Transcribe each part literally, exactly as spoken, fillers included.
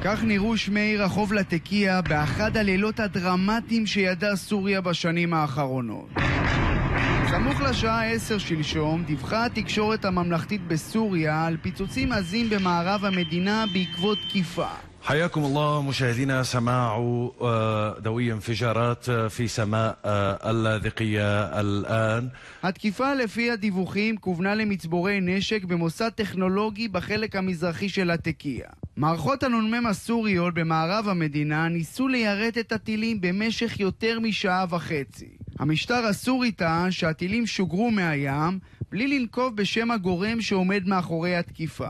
כך נראו שמי רחוב לתקיה באחד הלילות הדרמטיים שידעה סוריה בשנים האחרונות. סמוך לשעה עשר שלשום דיווחה התקשורת הממלכתית בסוריה על פיצוצים עזים במערב המדינה בעקבות תקיפה. حياكم الله مشاهدينا. سماع دوي انفجارات في سماء اللاذقية الآن. התקיפה לפי הדיווחים כוונה למצבורי נשק במוסד טכנולוגי בחלק המזרחי של התקיה. מערכות הנ"מ הסוריות במערב המדינה ניסו ליירט את הטילים במשך יותר משעה וחצי. המשטר הסורי טען שהטילים שוגרו מהים בלי לנקוב בשם הגורם שעומד מאחורי התקיפה.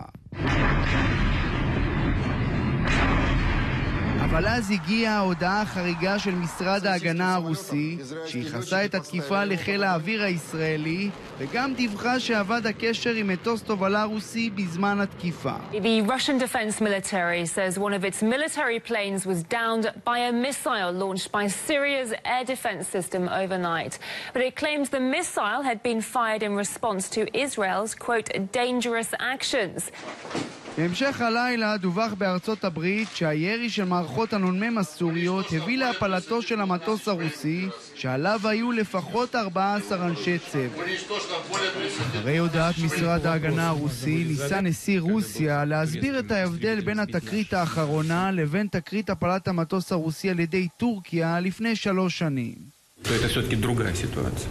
אבל אז הגיעה ההודעה החריגה של משרד ההגנה הרוסי שיחסה את התקיפה לחיל האוויר הישראלי וגם דיווחה שעבד הקשר עם מטוס תובלה רוסי בזמן התקיפה. The Russian Defense Military says one of its military planes was downed by a missile launched by Syria's air defense system overnight. But it claims the missile had been fired in response to Israel's, quote, dangerous actions. בהמשך הלילה דווח בארצות הברית שהירי של מערכות הנ"מ הסוריות הביא להפלתו של המטוס הרוסי שעליו היו לפחות ארבעה עשר אנשי צוות. אחרי הודעת משרד ההגנה הרוסי ניסה נשיא רוסיה להסביר את ההבדל בין התקרית האחרונה לבין תקרית הפלת המטוס הרוסי על ידי טורקיה לפני שלוש שנים. Это все-таки другая ситуация.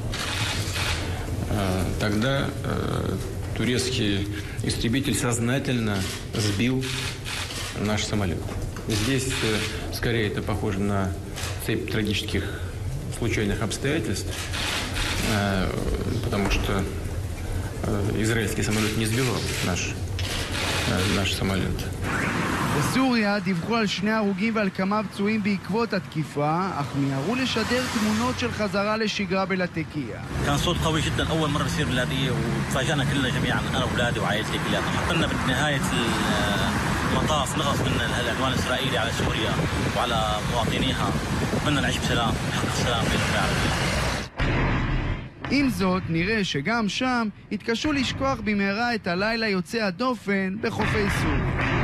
Тогда турецкий истребитель сознательно сбил наш самолет. Здесь скорее это похоже на цепь трагических случайных обстоятельств, потому что израильский самолет не сбивал наш, наш самолет. בסוריה דיווחו על שני הרוגים ועל כמה פצועים בעקבות התקיפה, אך מיהרו לשדר תמונות של חזרה לשגרה בלתקיה. كان صوت قوي جدا أول مرة بصير باللاذقية وتفاجأنا كلنا جميعا أنا وأولادي وعائلتي كلها. حطنا بنهاية المطاف نغص من العدوان الإسرائيلي على سوريا وعلى مواطنيها. بدنا نعيش بسلام نحقق السلام في العالم. עם זאת, נראה שגם שם התקשו לשכוח במהרה את הלילה יוצא הדופן בחופי סוריה.